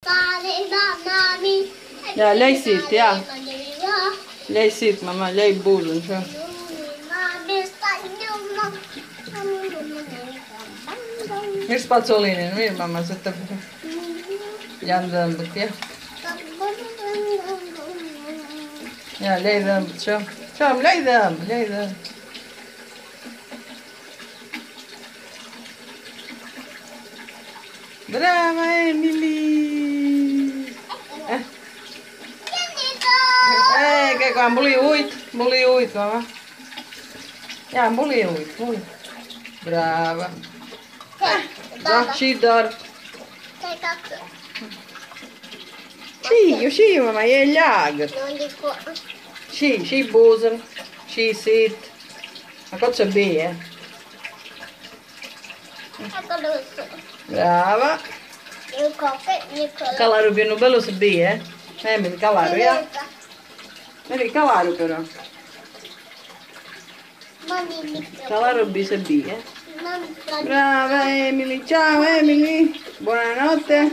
Ja, lei sit, ja. Lei sit, mamma, lei bullen. Zo. Hier spazzolini, hier mamma, zet even. Ja, dan ja. Ja, lei dan, zo. Zo, lei dan, lei dan. Brava Emily! Kijk maar, bully uit mama. Ja, bully uit, bully. Brava. Zie daar. Zie mamma, je jager. Zie bozer. Zie zit. Ma cosa be, Brava. Calaru più bello se be, mi calaru, ja? Vedi, calaru però. Calaru bi se be, Brava Emily, ciao Emily. Buonanotte.